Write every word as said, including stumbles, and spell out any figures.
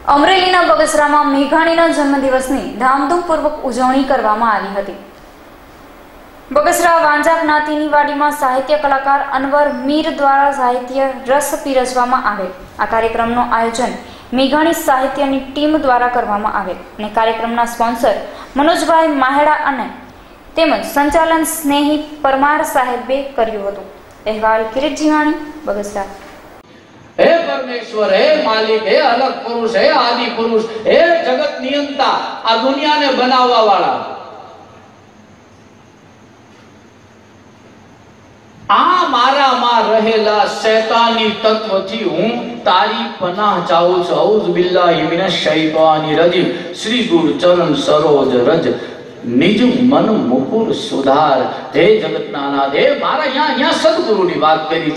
અમરેલીના બગસરામાં મેઘાણીના જન્મદિવસની ધામધૂમપૂર્વક ઉજવણી કરવામાં આવી હતી। બગસરા વાંજા જ્ઞાતિની વાડીમાં સાહિત્ય કલાકાર અનવર મીર દ્વારા સાહિત્ય રસ પીરસવામાં આવેલ। આ કાર્યક્રમનું આયોજન મેઘાણી સાહિત્યની ટીમ દ્વારા કરવામાં આવેલ અને કાર્યક્રમના સ્પોન્સર મનોજભાઈ માહેડા અને તેમજ સંચાલન સ્નેહી પરમાર સાહેબે કર્યું હતું। અહેવાલ કિરીટ જીવાણી, બગસરા। हे परमेश्वर, हे मालिक, हे अलग पुरुष, हे आदि पुरुष, हे जगत नियंता, आ दुनिया ने बनावा वाला, आ मारा मां रहेला शैतानी तत्व थी हूं तारी पनाह चाहूं છું। औज़ बिल्लाहि मिनश शैतानिर रजीम। श्री गुरु चरण सरोज रज निज मन मुकुर सुधार। हे जगत नाना दे मारा यहाँ यहाँ सदगुरु ની વાત કરી।